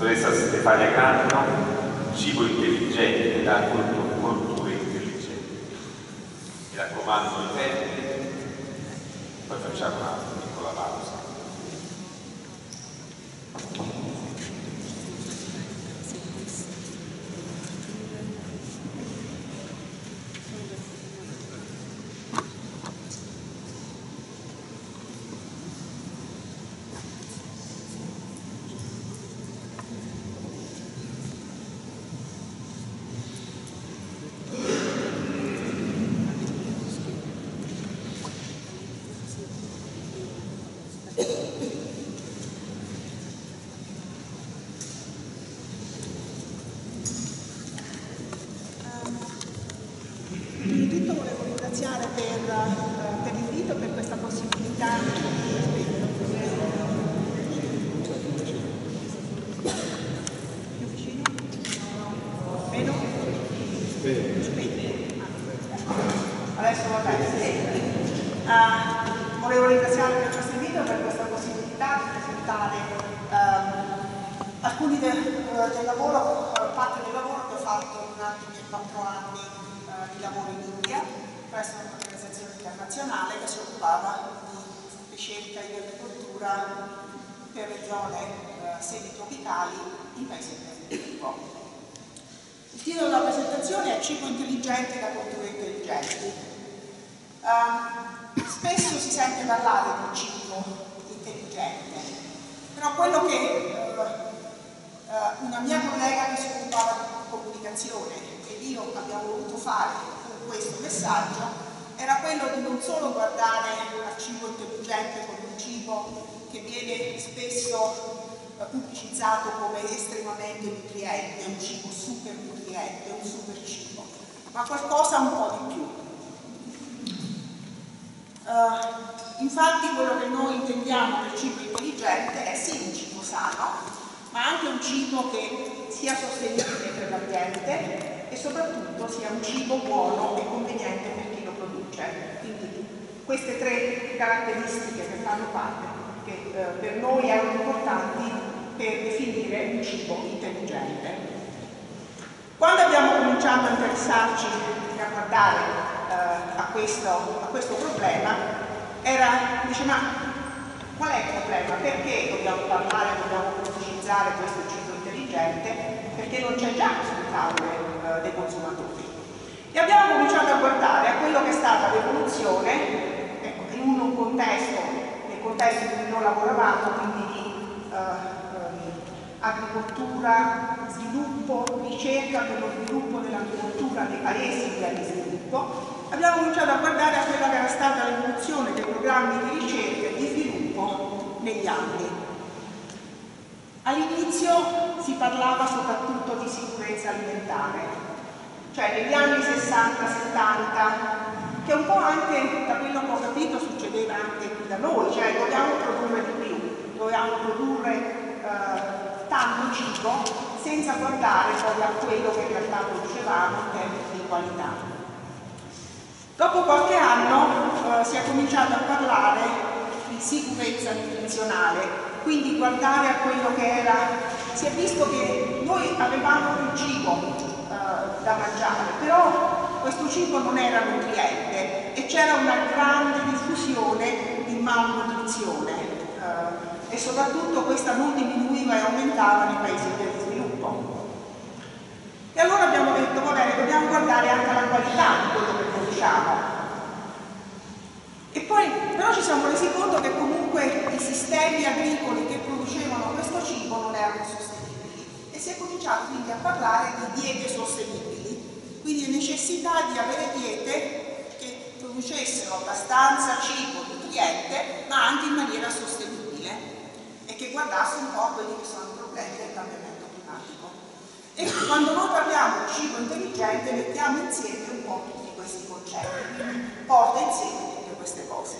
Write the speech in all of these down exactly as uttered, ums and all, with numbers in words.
Dottoressa Stefania Canno, cibo intelligente da colture intelligenti. Mi raccomando i tempi, poi facciamo una piccola pausa. Adesso va bene, sì. Uh, volevo ringraziare per questo invito, per questa possibilità di presentare um, alcuni del, uh, del lavoro, uh, parte del lavoro che ho fatto durante i miei quattro anni uh, di lavoro in India presso un'organizzazione internazionale che si occupava di ricerca e di agricoltura per le zone uh, semi-tropicali in paesi in sviluppo. Il titolo della presentazione è Cibo intelligente da colture intelligenti. Uh, spesso si sente parlare di cibo intelligente, però quello che uh, uh, una mia collega che si occupava di comunicazione ed io abbiamo voluto fare con questo messaggio era quello di non solo guardare al cibo intelligente come un cibo che viene spesso pubblicizzato come estremamente nutriente, un cibo super nutriente, un super cibo, ma qualcosa un po' di più. Uh, infatti quello che noi intendiamo per cibo intelligente è sì un cibo sano, ma anche un cibo che sia sostenibile per l'ambiente e soprattutto sia un cibo buono e conveniente per chi lo produce. Quindi queste tre caratteristiche che fanno parte, che eh, per noi erano importanti per definire un cibo intelligente. Quando abbiamo cominciato a interessarci e a guardare eh, a, questo, a questo problema, era, dice, ma qual è il problema? Perché dobbiamo parlare, dobbiamo pubblicizzare questo cibo intelligente? Perché non c'è già sul tavolo eh, dei consumatori. E abbiamo cominciato a guardare a quello che è stata l'evoluzione, ecco, in un contesto, nel contesto in cui noi lavoravamo, quindi di eh, agricoltura, sviluppo, ricerca per lo sviluppo dell'agricoltura nei paesi in via di sviluppo, abbiamo cominciato a guardare a quella che era stata l'evoluzione dei programmi di ricerca e di sviluppo negli anni. All'inizio si parlava soprattutto di sicurezza alimentare, cioè negli anni sessanta settanta, che un po' anche da quello che ho capito succedeva anche qui da noi, cioè dobbiamo produrre di più, dobbiamo produrre eh, tanto cibo senza guardare poi a quello che in realtà producevamo in termini di qualità. Dopo qualche anno eh, si è cominciato a parlare di sicurezza nutrizionale, quindi guardare a quello che era, si è visto che noi avevamo più cibo eh, da mangiare, però questo cibo non era nutriente e c'era una grande diffusione di malnutrizione. Eh, e soprattutto questa non diminuiva e aumentava nei paesi in via di sviluppo. E allora abbiamo detto, va bene, dobbiamo guardare anche alla qualità di quello che produciamo. E poi però ci siamo resi conto che comunque i sistemi agricoli che producevano questo cibo non erano sostenibili e si è cominciato quindi a parlare di diete sostenibili, quindi necessità di avere diete che producessero abbastanza cibo nutriente ma anche in maniera sostenibile e che guardasse un po' a quelli che sono i problemi del cambiamento climatico. E quando noi parliamo di cibo intelligente mettiamo insieme un po' tutti questi concetti, quindi porta insieme tutte queste cose.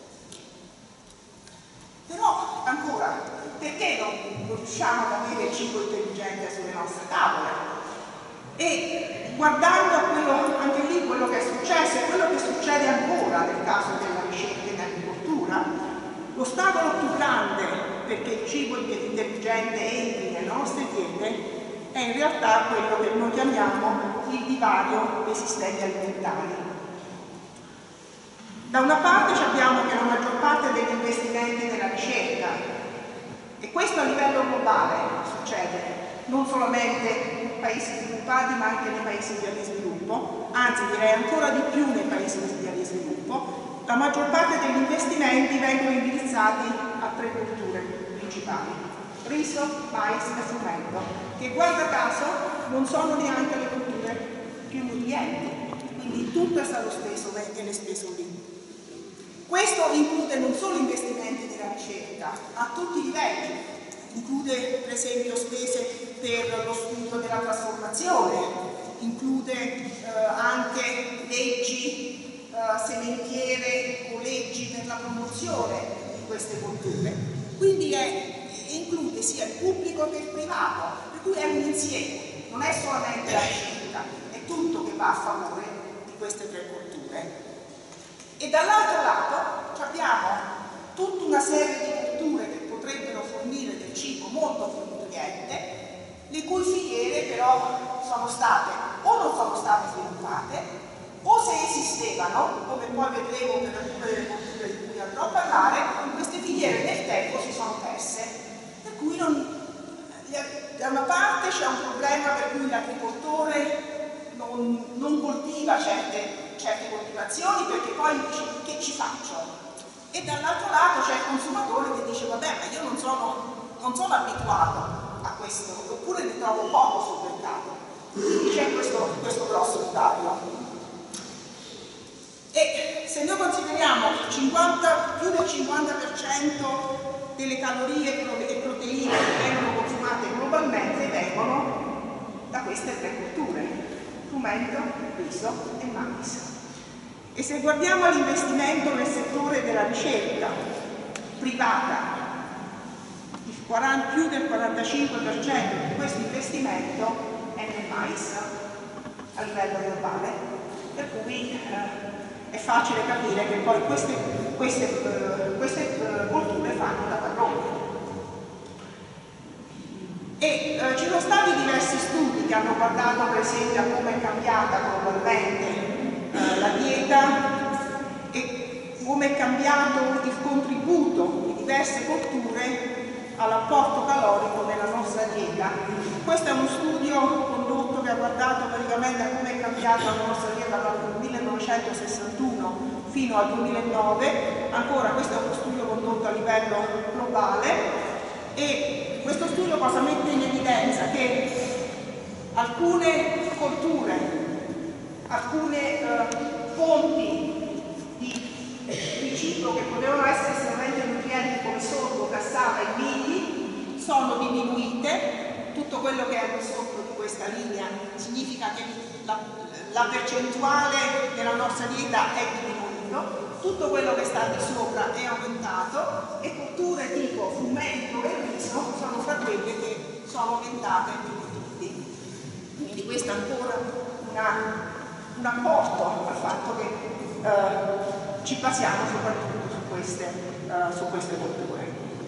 Però ancora, perché non riusciamo ad avere cibo intelligente sulle nostre tavole? E guardando a quello, anche lì quello che è successo e quello che succede ancora nel caso della ricerca in agricoltura, l'ostacolo più grande perché il cibo intelligente entri nelle nostre diete è in realtà quello che noi chiamiamo il divario dei sistemi alimentari. Da una parte sappiamo che la maggior parte degli investimenti nella ricerca, e questo a livello globale succede, non solamente nei paesi sviluppati ma anche nei paesi in via di sviluppo, anzi direi ancora di più nei paesi in via di sviluppo, la maggior parte degli investimenti vengono indirizzati a tre culture principali: riso, mais e frumento, che guarda caso non sono neanche le culture più nutrienti, quindi tutto è stato speso e viene speso lì. Questo include non solo investimenti nella ricerca, a tutti i livelli, include per esempio spese per lo studio della trasformazione, include eh, anche leggi, eh, sementiere o leggi per la promozione di queste culture. Quindi è, include sia il pubblico che il privato, per cui è un insieme, non è solamente la ricerca, è tutto che va a favore di queste tre culture. E dall'altro lato abbiamo tutta una serie di culture che potrebbero fornire del cibo molto più nutriente, le cui filiere però sono state o non sono state sviluppate, o se esistevano, come poi vedremo per alcune delle culture di cui andrò a parlare, queste filiere nel tempo si sono perse. Per cui non, da una parte c'è un problema per cui l'agricoltore non, non coltiva certe certe coltivazioni perché poi dice che ci faccio, e dall'altro lato c'è il consumatore che dice vabbè ma io non sono, non sono abituato a questo, oppure ne trovo poco sul mercato, quindi c'è questo, questo grosso divario. E se noi consideriamo che cinquanta, più del cinquanta per cento delle calorie e proteine che vengono consumate globalmente vengono da queste tre culture: frumento, riso e mais. E se guardiamo l'investimento nel settore della ricerca privata, il quaranta, più del quarantacinque per cento di questo investimento è nel mais a livello globale, per cui eh, è facile capire che poi queste, queste, uh, queste uh, colture fanno da padrone. E uh, ci sono stati diversi studi che hanno guardato per esempio a come è cambiata globalmente la dieta e come è cambiato il contributo di diverse culture all'apporto calorico nella nostra dieta. Questo è uno studio condotto che ha guardato praticamente a come è cambiata la nostra dieta dal millenovecentosessantuno fino al duemilanove. Ancora, questo è uno studio condotto a livello globale, e questo studio cosa mette in evidenza? Che alcune colture, alcune eh, fonti di, di cibo che potevano essere estremamente nutrienti come sorgo, cassava e migli sono diminuite. Tutto quello che è al di sotto di questa linea significa che la, la percentuale della nostra dieta è diminuito, tutto quello che sta al di sopra è aumentato, e culture tipo frumento e riso sono fra quelle che sono aumentate più di tutti. Quindi questo è ancora una un apporto al fatto che eh, ci basiamo soprattutto su queste, eh, su queste culture.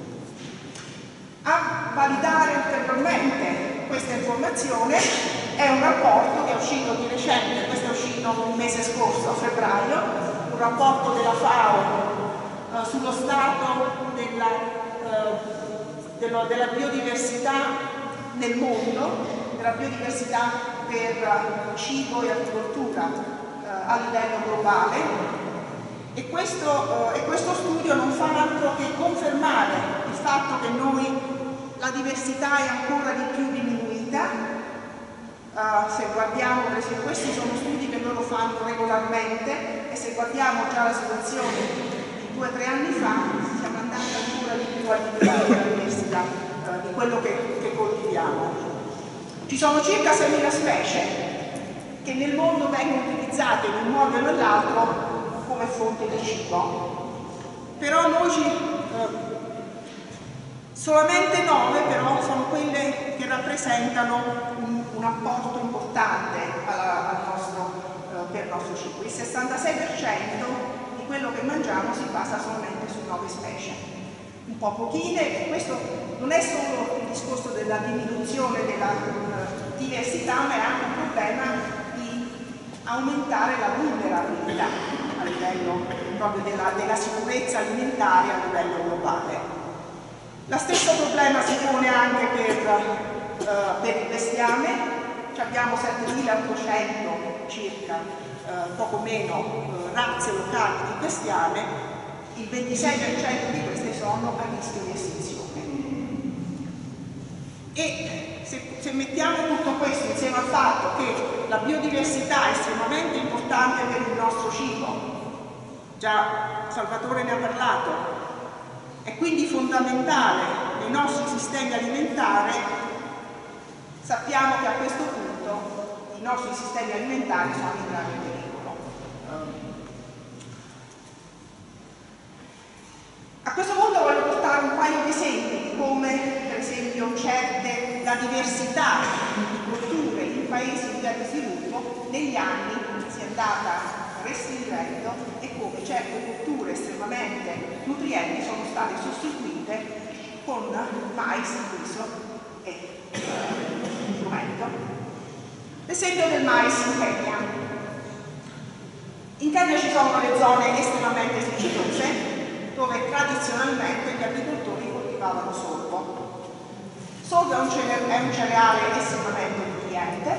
A validare ulteriormente questa informazione è un rapporto che è uscito di recente, questo è uscito il mese scorso, a febbraio, un rapporto della FAO eh, sullo stato della, eh, dello, della biodiversità nel mondo, della biodiversità per cibo e agricoltura eh, a livello globale, e questo, eh, e questo studio non fa altro che confermare il fatto che noi la diversità è ancora di più diminuita. Uh, se guardiamo, per esempio, questi sono studi che loro fanno regolarmente, e se guardiamo già la situazione di due o tre anni fa, stiamo andando ancora di più al di là della diversità uh, di quello che, che coltiviamo. Ci sono circa seimila specie che nel mondo vengono utilizzate in un modo o nell'altro come fonte di cibo, però noi ci, eh, solamente nove però sono quelle che rappresentano un, un apporto importante alla, al nostro, eh, per il nostro cibo. Il sessantasei per cento di quello che mangiamo si basa solamente su nove specie. un po' pochine, e questo non è solo il discorso della diminuzione della uh, diversità, ma è anche un problema di aumentare la vulnerabilità a livello proprio della, della sicurezza alimentare a livello globale. Lo stesso problema si pone anche per, uh, per il bestiame. Abbiamo settemilaottocento circa, uh, poco meno, uh, razze locali di bestiame. Il ventisei per cento di queste sono a rischio di estinzione. E se, se mettiamo tutto questo insieme al fatto che la biodiversità è estremamente importante per il nostro cibo, già Salvatore ne ha parlato, è quindi fondamentale nei nostri sistemi alimentari, sappiamo che a questo punto i nostri sistemi alimentari sono in grave pericolo. A questo punto voglio portare un paio di esempi di come, per esempio, certe, la diversità di culture in paesi in via di sviluppo negli anni si è andata restringendo e come certe culture estremamente nutrienti sono state sostituite con mais, riso e frumento. L'esempio del mais in Kenya. In Kenya ci sono le zone estremamente siccitose dove tradizionalmente gli agricoltori coltivavano sorgo. Sorgo è un, cere è un cereale estremamente nutriente.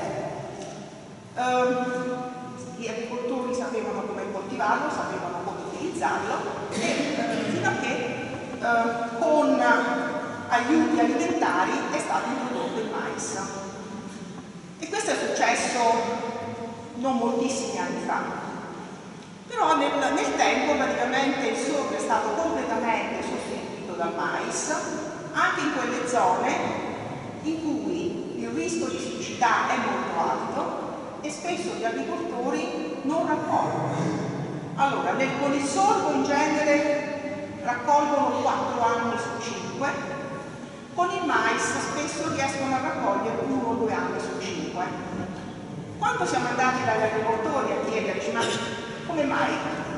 Um, gli agricoltori sapevano come coltivarlo, sapevano come utilizzarlo e eh, fino a che eh, con aiuti alimentari è stato introdotto il mais. E questo è successo non moltissimi anni fa. Però nel, nel tempo praticamente il sorgo è stato completamente sostituito dal mais, anche in quelle zone in cui il rischio di siccità è molto alto e spesso gli agricoltori non raccolgono. Allora, nel, con il sorgo in genere raccolgono quattro anni su cinque, con il mais spesso riescono a raccogliere uno o due anni su cinque. Quando siamo andati dagli agricoltori a chiederci, ma come mai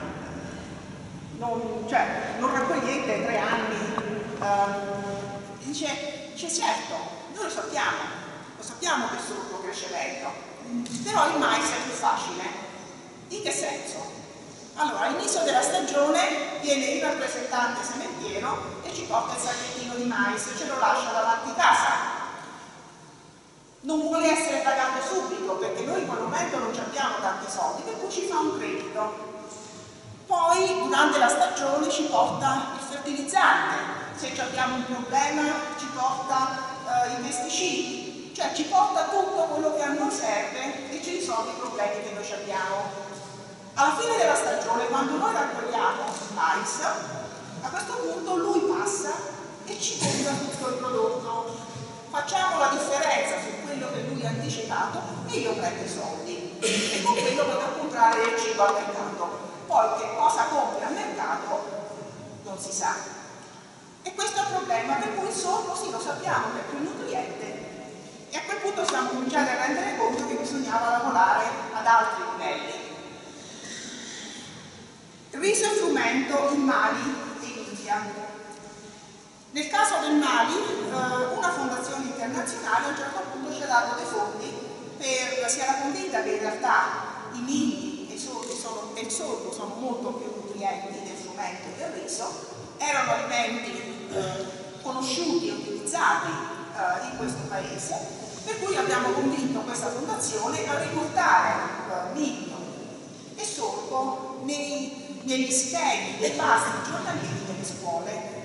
non, cioè, non raccogliete tre anni? Uh, dice, dice, certo, noi lo sappiamo, lo sappiamo che il sorgo cresce meglio, però il mais è più facile. In che senso? Allora, all'inizio della stagione viene il rappresentante sementiero e ci porta il sacchettino di mais e ce lo lascia davanti casa. Non vuole essere pagato subito perché noi in quel momento non abbiamo tanti soldi, per cui ci fa un credito. Poi durante la stagione ci porta il fertilizzante, se abbiamo un problema ci porta eh, i pesticidi, cioè ci porta tutto quello che a noi serve e ci risolve i problemi che noi abbiamo. Alla fine della stagione, quando noi raccogliamo il mais, a questo punto lui passa e ci compra tutto il prodotto. Facciamo la differenza su quello che lui ha anticipato e io prendo i soldi e con quello vado a comprare il cibo al mercato. Poi che cosa compri al mercato non si sa. E questo è il problema, per cui il sorgo sì, lo sappiamo che è più nutriente e a quel punto siamo cominciati a rendere conto che bisognava lavorare ad altri livelli. Riso e frumento in Mali e in India. Nel caso del Mali, eh, una fondazione internazionale a un certo punto ci ha dato dei fondi per, si era convinta che in realtà i migli e, sono, e il sorgo sono molto più nutrienti del frumento e del riso, erano alimenti eh, conosciuti e utilizzati eh, in questo paese, per cui abbiamo convinto questa fondazione a riportare eh, miglio e sorgo nei, negli schemi dei pasti giornalieri delle scuole.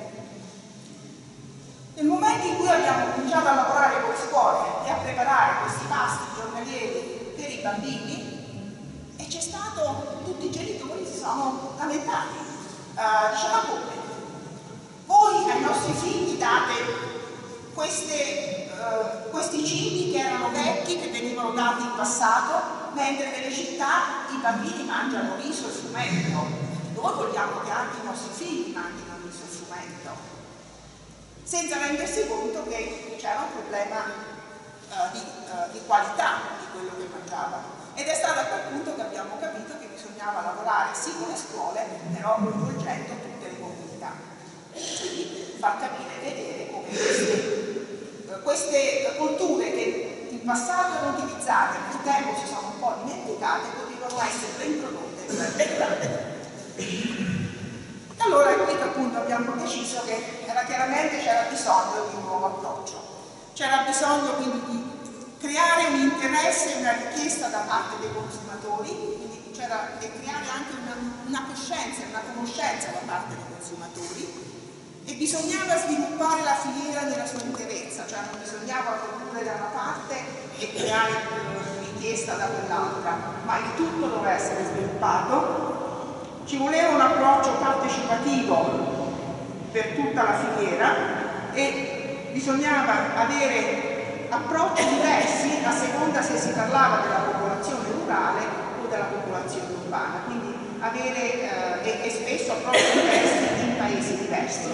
Nel momento in cui abbiamo cominciato a lavorare con le scuole e a preparare questi pasti giornalieri per i bambini, e c'è stato, tutti i genitori si sono lamentati, uh, diceva come? Voi ai nostri figli date queste, uh, questi cibi che erano vecchi, che venivano dati in passato, mentre nelle città i bambini mangiano riso e frumento. Noi vogliamo che anche i nostri figli mangino riso e frumento, senza rendersi conto che c'era un problema uh, di, uh, di qualità di quello che mangiavano. Ed è stato a quel punto che abbiamo capito che bisognava lavorare sì con le scuole, però coinvolgendo tutte le comunità. Quindi far capire e vedere come queste, queste culture che in passato erano utilizzate, nel tempo si sono un po' dimenticate, potevano essere reintrodottate. Allora è qui che appunto abbiamo deciso che era chiaramente c'era bisogno di un nuovo approccio, c'era bisogno quindi di creare un interesse e una richiesta da parte dei consumatori, quindi c'era da creare anche una, una coscienza e una conoscenza da parte dei consumatori, e bisognava sviluppare la filiera nella sua interezza, cioè non bisognava produrre da una parte e creare eh, richiesta da quell'altra, ma il tutto doveva essere sviluppato. Ci voleva un approccio partecipativo per tutta la filiera e bisognava avere approcci diversi a seconda se si parlava della popolazione rurale o della popolazione urbana, quindi avere eh, e, e spesso approcci diversi in paesi diversi.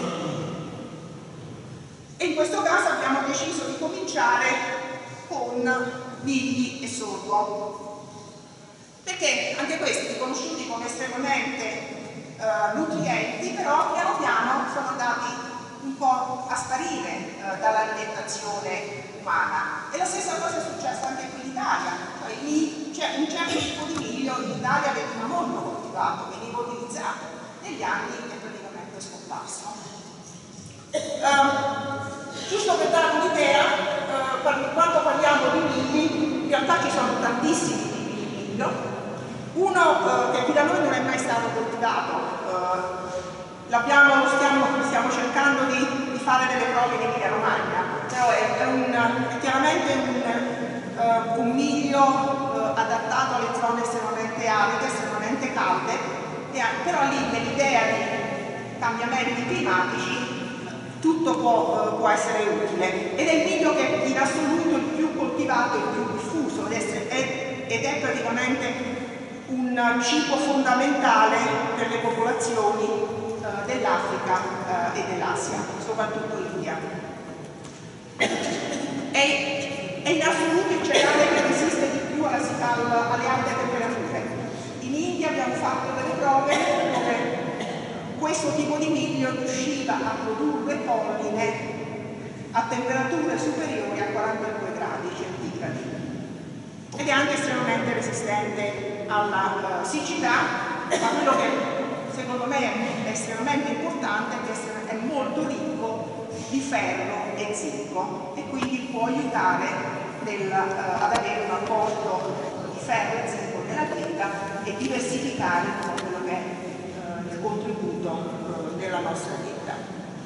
E in questo caso abbiamo deciso di cominciare con migli e sorgo, perché anche questi riconosciuti come estremamente eh, nutrienti, però piano piano sono andati un po' a sparire eh, dall'alimentazione umana. E la stessa cosa è successa anche qui in Italia, cioè un certo tipo di miglio in Italia veniva molto coltivato, veniva utilizzato, negli anni è praticamente scomparso. Uh, giusto per dare un'idea, uh, quando parliamo di migli, in realtà ci sono tantissimi tipi di miglio. Uno uh, che qui da noi non è mai stato coltivato, uh, l'abbiamo, stiamo, stiamo cercando di, di fare delle prove in Emilia Romagna, però è, è, un, è chiaramente un, uh, un miglio uh, adattato alle zone estremamente aride, estremamente calde, e, però lì nell'idea di cambiamenti climatici tutto può, uh, può essere utile, ed è il miglio che in assoluto il più coltivato, il più diffuso, ed è, ed è praticamente un cibo fondamentale per le popolazioni uh, dell'Africa uh, e dell'Asia, soprattutto l'India. È, è in assoluto il cereale che resiste di più alla, alla, alle alte temperature. In India abbiamo fatto delle prove dove questo tipo di miglio riusciva a produrre polline a temperature superiori a quarantadue gradi centigradi ed è anche estremamente resistente alla uh, siccità, ma quello che secondo me è estremamente importante è che è molto ricco di ferro e zinco e quindi può aiutare nel, uh, ad avere un apporto di ferro e zinco nella dieta e diversificare quello che è uh, il contributo uh, della nostra dieta.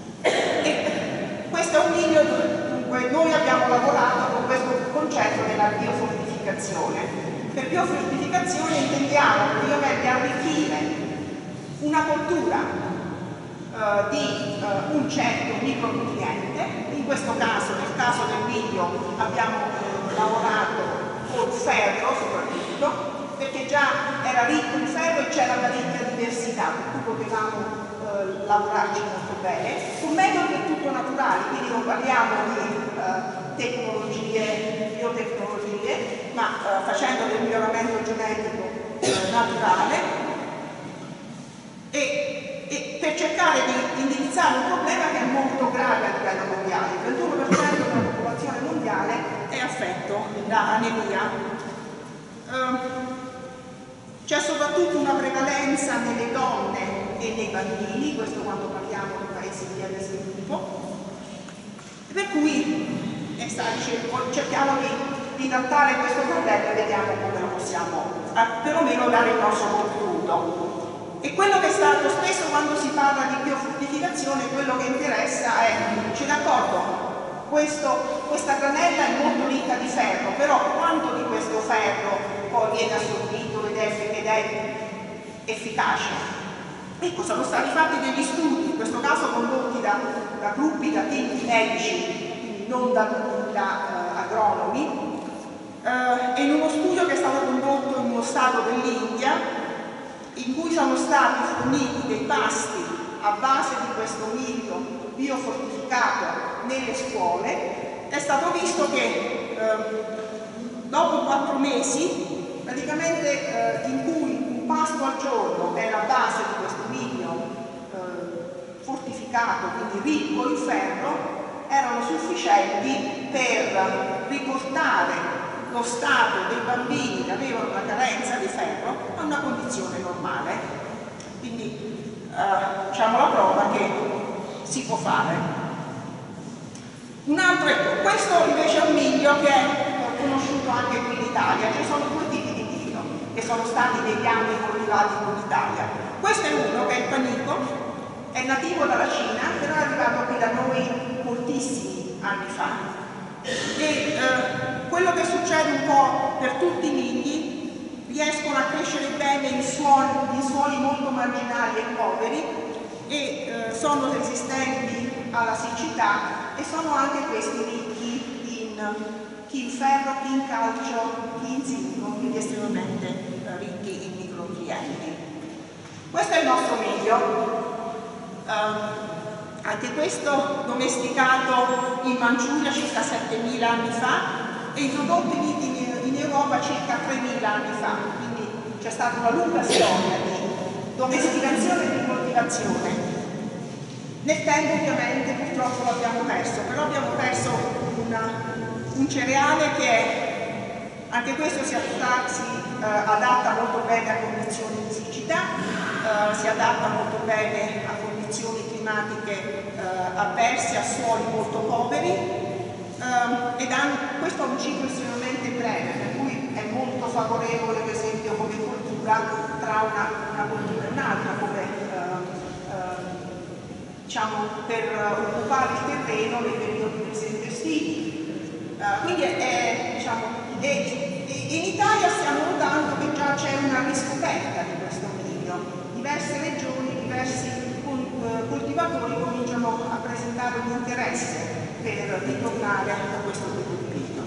E questo è un miglio, dunque noi abbiamo lavorato con questo concetto della biofortificazione. Per biofortificazione intendiamo praticamente arricchire una coltura uh, di uh, un certo micronutriente, in questo caso, nel caso del miglio, abbiamo uh, lavorato col ferro soprattutto, perché già era ricco in ferro e c'era parecchia diversità, per cui potevamo uh, lavorarci molto bene, con metodi tutto naturali, quindi non parliamo di uh, tecnologie, biotecnologie, ma uh, facendo del miglioramento genetico uh, naturale e, e per cercare di indirizzare un problema che è molto grave a livello mondiale. Il ventuno per cento della popolazione mondiale è affetto da anemia. Uh, C'è soprattutto una prevalenza nelle donne e nei bambini, questo quando parliamo di paesi in via di sviluppo, per cui eh, sta, cerchiamo di, di trattare questo problema e vediamo come lo possiamo eh, perlomeno dare il nostro contributo. E quello che è stato spesso quando si parla di biofortificazione, quello che interessa è, ci d'accordo, questa granella è molto ricca di ferro, però quanto di questo ferro poi viene assorbito ed è, ed è efficace? Ecco, sono stati fatti degli studi, in questo caso condotti da, da gruppi, da team di medici, quindi non da, da uh, agronomi, uh, e in uno studio che è stato condotto in uno stato dell'India, in cui sono stati forniti dei pasti a base di questo miglio biofortificato nelle scuole, è stato visto che uh, dopo quattro mesi, praticamente uh, in cui un pasto al giorno era a base di questo miglio uh, fortificato, fortificato, quindi ricco in ferro, erano sufficienti per riportare lo stato dei bambini che avevano una carenza di ferro a una condizione normale. Quindi eh, diciamo la prova che si può fare. Un altro, ecco, questo invece è un miglio che è conosciuto anche qui in Italia. Ci sono due tipi di miglio che sono stati negli anni coltivati in Italia. Questo è uno che è il panico, è nativo dalla Cina, però è arrivato qui da noi moltissimi anni fa. E eh, quello che succede un po' per tutti i migli, riescono a crescere bene in suoli, in suoli molto marginali e poveri e eh, sono resistenti alla siccità e sono anche questi ricchi in chi in ferro, chi in calcio, chi in zinco, quindi estremamente eh, ricchi in micronutrienti. Questo è il nostro miglio. Um, Anche questo domesticato in Manciuria circa settemila anni fa e introdotto in, in, in Europa circa tremila anni fa, quindi c'è stata una lunga storia di domesticazione e di coltivazione. Nel tempo ovviamente purtroppo l'abbiamo perso, però abbiamo perso una, un cereale che è, anche questo si, adatta, si eh, adatta molto bene a condizioni di siccità, eh, si adatta molto bene a condizioni climatiche eh, avverse, a suoli molto poveri um, ed ha, questo ha un ciclo estremamente breve, per cui è molto favorevole per esempio come coltura tra una, una coltura e un'altra, come uh, uh, diciamo per occupare il terreno nei periodi per esempio estivi. Uh, quindi è, è, diciamo, è, in Italia stiamo notando che già c'è una riscoperta di questo miglio, diverse regioni, diversi coltivatori cominciano a presentare un interesse per ritornare a questo tipo di miglio.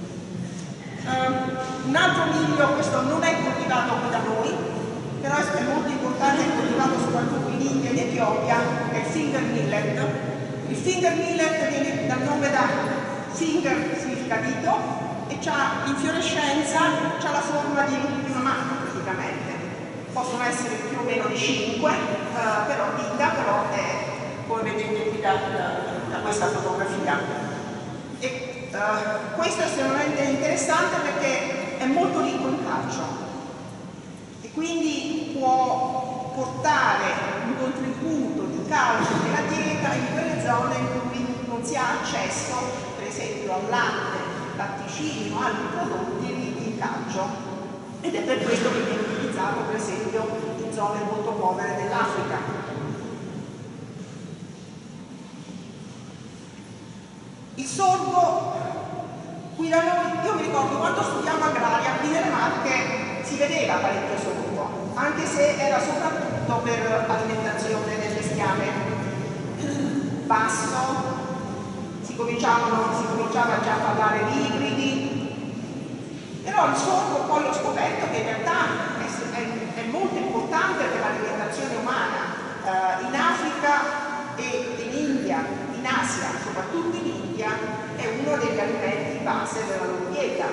Um, un altro miglio, questo non è coltivato qui da noi, però è molto importante, è coltivato soprattutto in India e in Etiopia, è il finger millet. Il finger millet viene dal nome da finger, significa dito, e c'ha infiorescenza, c'ha la forma di, di una mano praticamente. Possono essere più o meno di cinque, uh, però dita, però è, come vedete qui da, da, da questa fotografia. E, uh, questo è estremamente interessante perché è molto ricco in calcio e quindi può portare un contributo di calcio nella dieta in quelle zone in cui non si ha accesso, per esempio al latte, latticini o altri prodotti ricchi in calcio. Ed è per questo che viene utilizzato per esempio in zone molto povere dell'Africa. Il sorgo, qui da noi, io mi ricordo quando studiavo agraria, qui nelle Marche si vedeva parecchio sorgo, anche se era soprattutto per alimentazione del bestiame basso, si, cominciavano, si cominciava già a parlare di ibridi. Però il sorgo poi ho scoperto che in realtà è, è, è molto importante per l'alimentazione umana. Uh, in Africa e in India, in Asia, soprattutto in India, è uno degli alimenti base della loro dieta.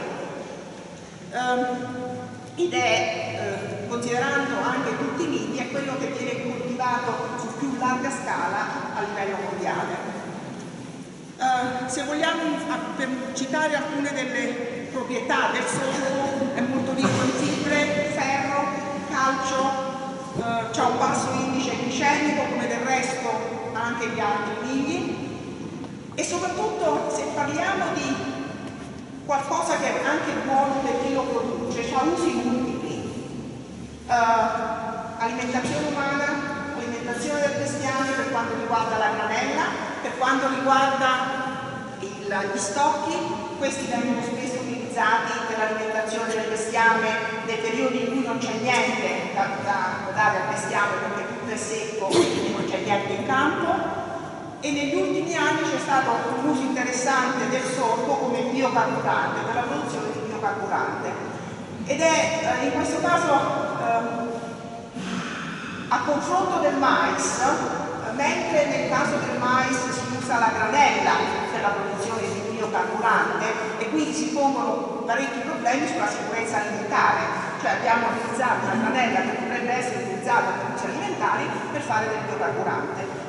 Um, ed è, uh, considerando anche tutti i migli, è quello che viene coltivato su più larga scala a livello mondiale. Uh, se vogliamo, per citare alcune delle proprietà del sorgo, è molto ricco in fibre, ferro, calcio, eh, c'ha un basso indice glicemico come del resto anche gli altri migli e soprattutto se parliamo di qualcosa che è anche buono per chi lo produce, c'ha usi multipli, eh, alimentazione umana, alimentazione del bestiame per quanto riguarda la granella, per quanto riguarda il, gli stocchi, questi vengono spesso per l'alimentazione del bestiame nei periodi in cui non c'è niente da, da, da dare al bestiame perché tutto è secco e quindi non c'è niente in campo e negli ultimi anni c'è stato un uso interessante del sorgo come biocarburante, per la produzione di biocarburante ed è in questo caso eh, a confronto del mais, mentre nel caso del mais si usa la granella per la produzione di biocarburante e quindi si pongono parecchi problemi sulla sicurezza alimentare, cioè abbiamo utilizzato una granella che potrebbe essere utilizzata per usi alimentari per fare del biocarburante.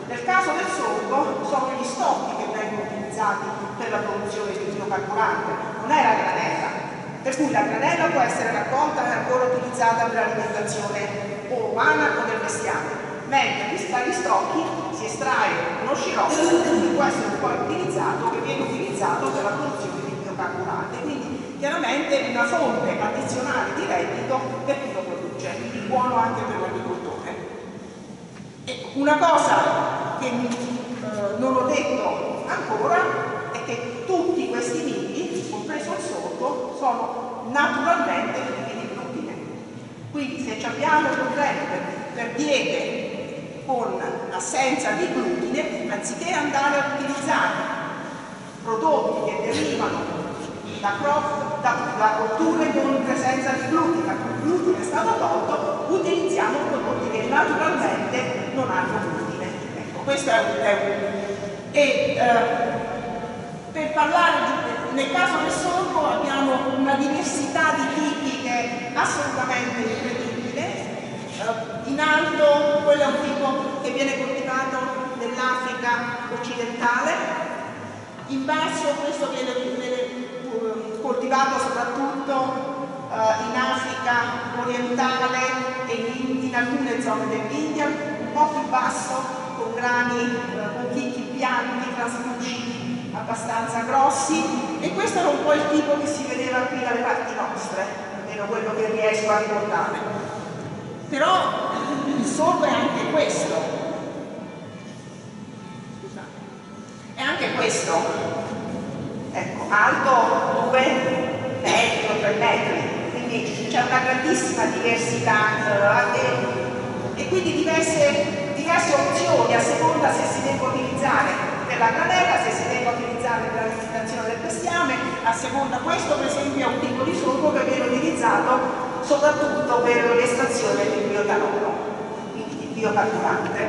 Nel caso del sorgo sono gli stocchi che vengono utilizzati per la produzione di biocarburante, non è la granella, per cui la granella può essere raccolta e ancora utilizzata per l'alimentazione o umana o del bestiame, mentre dagli stocchi si estrae uno sciroppo che può essere poi utilizzato, che viene utilizzato per la produzione di biocarburante, quindi chiaramente una fonte addizionale di reddito per chi lo produce, quindi buono anche per l'agricoltore. E una cosa che eh, non ho detto ancora è che tutti questi mili, compreso il sorgo, sono naturalmente ricchi di glutine. Quindi se abbiamo problemi per, per diete con assenza di glutine, anziché andare a utilizzare prodotti che derivano da, crop, da, da colture con presenza di glutine, il glutine è stato tolto, utilizziamo prodotti che naturalmente non hanno glutine. Ecco, questo è un... È un e, eh, per parlare, nel caso del sorgo abbiamo una diversità di tipi che è assolutamente incredibile. Eh, in alto quello è un tipo che viene coltivato nell'Africa occidentale, in basso questo viene, viene coltivato soprattutto eh, in Africa orientale e in, in alcune zone dell'India, un po' più basso, con grani, eh, con chicchi bianchi, traslucidi, abbastanza grossi, e questo era un po' il tipo che si vedeva qui dalle parti nostre, almeno quello che riesco a ricordare. Però il sorgo è anche questo. Scusate. È anche questo. Ecco, alto due metri o tre metri, quindi c'è una grandissima diversità eh, e quindi diverse, diverse opzioni a seconda se si deve utilizzare per la granella, se si deve utilizzare per l'alimentazione del bestiame, a seconda. Questo per esempio è un tipo di sorgo che viene utilizzato soprattutto per l'estrazione del bioetanolo, quindi di biocarburante.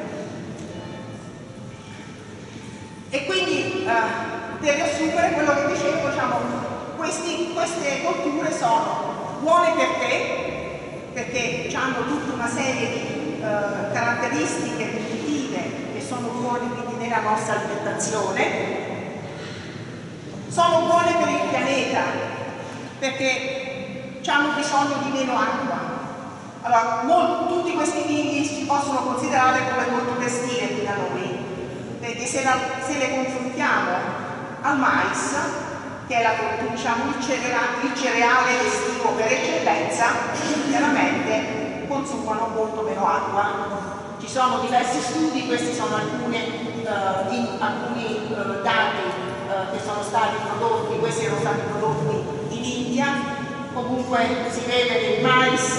E quindi eh, per riassumere quello che dicevo, diciamo, questi, queste colture sono buone per te perché hanno tutta una serie di eh, caratteristiche nutritive che sono buone quindi nella nostra alimentazione, sono buone per il pianeta perché hanno bisogno di meno acqua. Allora, molti, tutti questi vini si possono considerare come colture estive qui da noi, perché se, la, se le confrontiamo al mais, che è la, diciamo, il, cereale, il cereale estivo per eccellenza, chiaramente consumano molto meno acqua. Ci sono diversi studi, questi sono alcuni, uh, in, alcuni uh, dati uh, che sono stati prodotti, questi erano stati prodotti in India. Comunque si vede che il mais,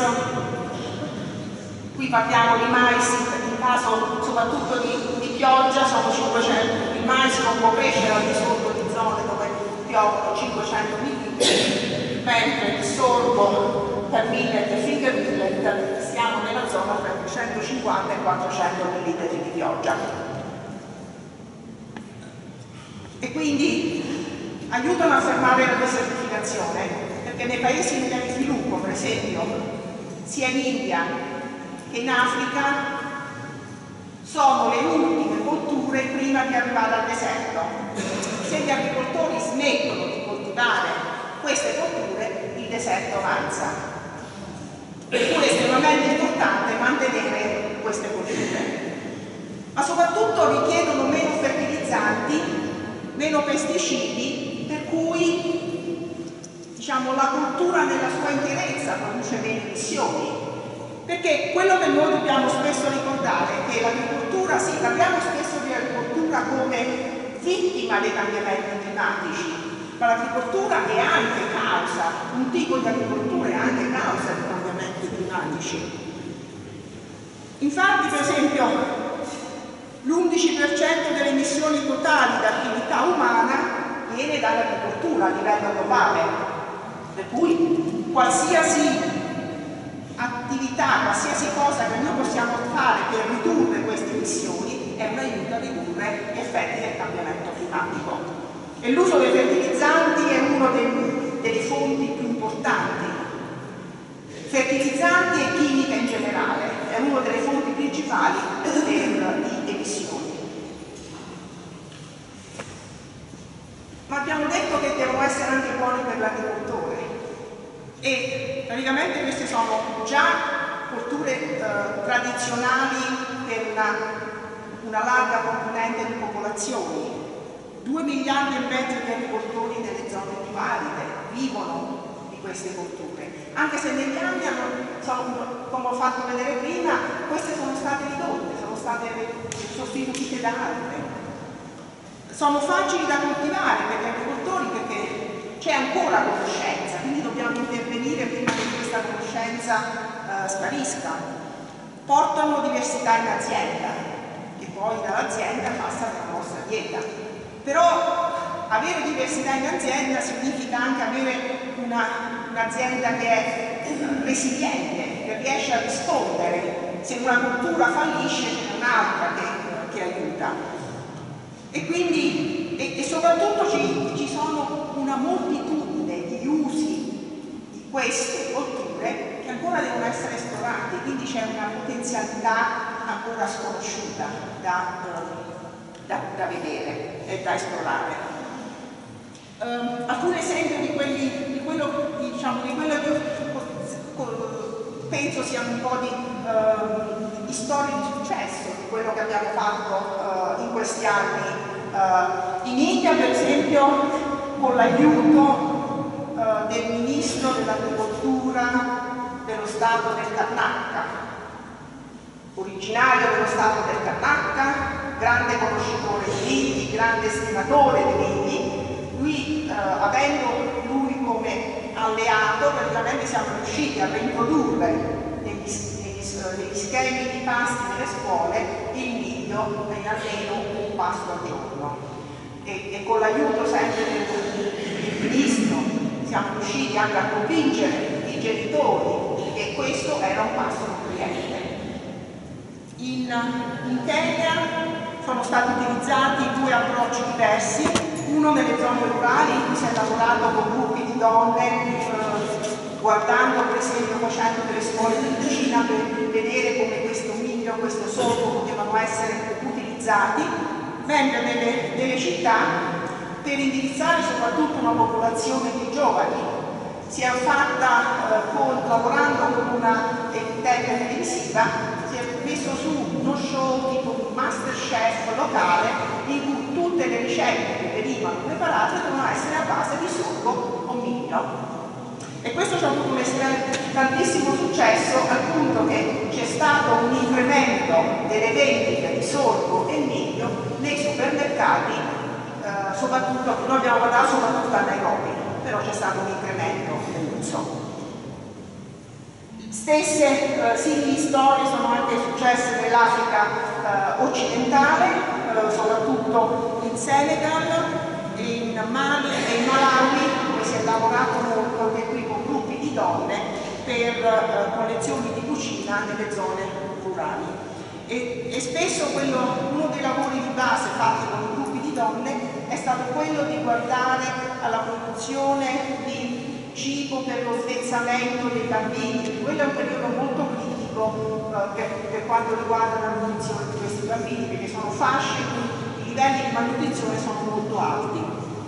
qui parliamo di mais in caso soprattutto di, di pioggia, sono cinquecento, il mais non può crescere al di sotto di zone dove piovono cinquecento millimetri, mentre il sorgo per millet e finger millet siamo nella zona tra trecentocinquanta e quattrocento millimetri di pioggia. E quindi aiutano a fermare la desertificazione. Perché nei paesi in via di sviluppo, per esempio, sia in India che in Africa, sono le ultime colture prima di arrivare al deserto. Se gli agricoltori smettono di coltivare queste colture, il deserto avanza. Per cui è estremamente importante mantenere queste colture. Ma soprattutto richiedono meno fertilizzanti, meno pesticidi, per cui diciamo, la cultura nella sua interezza produce meno emissioni, perché quello che noi dobbiamo spesso ricordare è che l'agricoltura, sì, parliamo spesso di agricoltura come vittima dei cambiamenti climatici, ma l'agricoltura è anche causa, un tipo di agricoltura è anche causa di cambiamenti climatici. Infatti, per esempio, l'undici per cento delle emissioni totali da attività umana viene dall'agricoltura a livello globale. Per cui qualsiasi attività, qualsiasi cosa che noi possiamo fare per ridurre queste emissioni è un aiuto a ridurre gli effetti del cambiamento climatico. E l'uso dei fertilizzanti è una delle fonti più importanti. Fertilizzanti e chimica in generale è una delle fonti principali di emissioni. abbiamo detto che devono essere anche buoni per l'agricoltore e praticamente queste sono già colture eh, tradizionali per una, una larga componente di popolazioni. Due miliardi e mezzo di agricoltori nelle zone più aride vivono di queste colture, anche se negli anni, hanno, sono, come ho fatto vedere prima, queste sono state ridotte, sono state sostituite da altre. Sono facili da coltivare per gli agricoltori perché c'è ancora conoscenza, quindi dobbiamo intervenire prima che questa conoscenza eh, sparisca. Portano diversità in azienda, che poi dall'azienda passa alla nostra dieta. Però avere diversità in azienda significa anche avere un'azienda un che è resiliente, che riesce a rispondere. Se una cultura fallisce c'è un'altra che, che aiuta. E quindi, e, e soprattutto ci, ci sono una moltitudine di usi di queste colture che ancora devono essere esplorati, quindi c'è una potenzialità ancora sconosciuta da, da, da vedere e da esplorare. Um, alcun esempio di, quelli, di quello, diciamo, di quello che penso siano un po' di, uh, di storie di successo di quello che abbiamo fatto uh, in questi anni. Uh, in India, per esempio, con l'aiuto uh, del ministro dell'agricoltura dello stato del Karnataka, originario dello stato del Karnataka, grande conoscitore di vini, grande stimatore di vini, lui, uh, avendo lui come alleato, praticamente siamo riusciti a reintrodurre negli, negli, negli schemi di pasti nelle scuole il miglio in almeno un pasto al giorno. E, e con l'aiuto sempre del, del ministro siamo riusciti anche a convincere i genitori che questo era un pasto nutriente. In, in Kenya sono stati utilizzati due approcci diversi, uno nelle zone rurali in cui si è lavorato con gruppi di donne, eh, guardando per esempio, facendo delle scuole di cucina per vedere come questo miglio, questo sorgo potevano essere utilizzati, mentre nelle, nelle città, per indirizzare soprattutto una popolazione di giovani, si è fatta, eh, con, lavorando con una emittente televisiva, si è messo su uno show tipo un Masterchef locale in cui tutte le ricette che venivano preparate dovevano essere a base di sorgo o miglio. E questo ci ha avuto un tantissimo successo al punto che c'è stato un incremento delle vendite di sorgo e miglio nei supermercati, eh, soprattutto, noi abbiamo guardato soprattutto a Nairobi, però c'è stato un incremento nell'uso. Stesse eh, simili storie sono anche successe nell'Africa eh, occidentale, eh, soprattutto in Senegal, in Mali e in Malawi, dove si è lavorato molto anche qui con gruppi di donne per eh, con lezioni di cucina nelle zone rurali. E, e spesso quello, uno dei lavori di base fatti con i gruppi di donne è stato quello di guardare alla produzione di cibo per lo svezzamento dei bambini. Quello è un periodo molto critico eh, per, per quanto riguarda la nutrizione di questi bambini, perché sono fasce in cui i livelli di malnutrizione sono molto alti.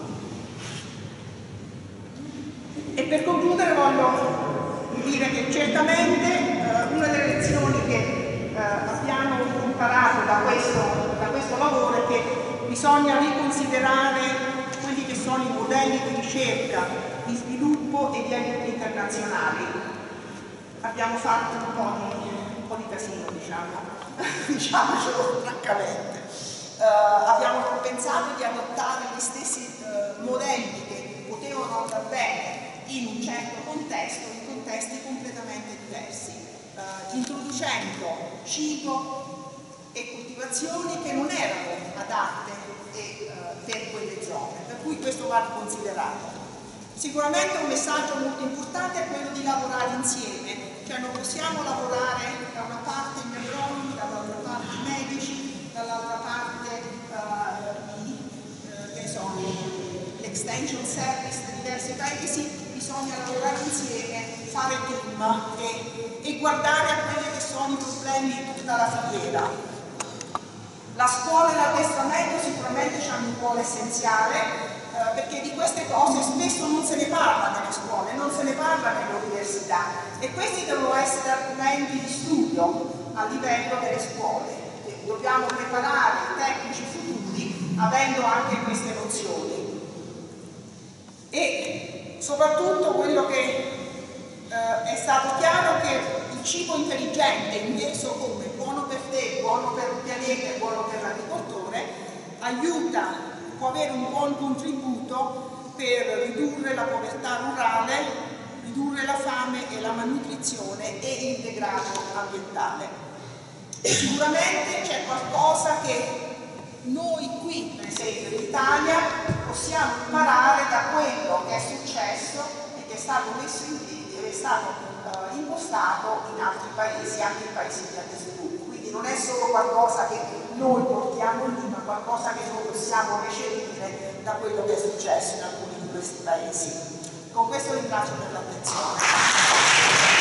E per concludere voglio dire che certamente eh, una delle lezioni che eh, abbiamo imparato da questo, da questo lavoro è che bisogna riconsiderare quelli che sono i modelli di ricerca, di sviluppo e di aiuti internazionali. Abbiamo fatto un po' di, un po' di casino, diciamo, diciamocelo francamente. Uh, abbiamo pensato di adottare gli stessi uh, modelli che potevano andare bene in un certo contesto, in contesti completamente diversi, uh, introducendo cibo e coltivazioni che non erano adatte e, uh, per quelle zone, per cui questo va considerato. Sicuramente un messaggio molto importante è quello di lavorare insieme, cioè non possiamo lavorare da una parte gli agronomi, dall'altra parte i medici, dall'altra parte uh, i, uh, che sono l'extension service di diversi paesi. Bisogna lavorare insieme, fare team e, e guardare a quelli che sono i problemi di tutta la filiera. La scuola e l'addestramento sicuramente hanno un ruolo essenziale. Uh, perché di queste cose spesso non se ne parla nelle scuole, non se ne parla nelle università e questi devono essere argomenti di studio a livello delle scuole. Dobbiamo preparare i tecnici futuri avendo anche queste nozioni. E soprattutto quello che eh, è stato chiaro che il cibo intelligente, inteso come buono per te, buono per il pianeta e buono per l'agricoltore, aiuta, può avere un buon contributo per ridurre la povertà rurale, ridurre la fame e la malnutrizione e il degrado ambientale. Sicuramente c'è qualcosa che noi qui, per esempio in Italia, possiamo imparare da quello che è successo e che è stato messo in piedi e è stato eh, impostato in altri paesi, anche in paesi di alto sviluppo. Quindi non è solo qualcosa che noi portiamo lì, ma qualcosa che noi possiamo recepire da quello che è successo in alcuni di questi paesi. Con questo ringrazio per l'attenzione.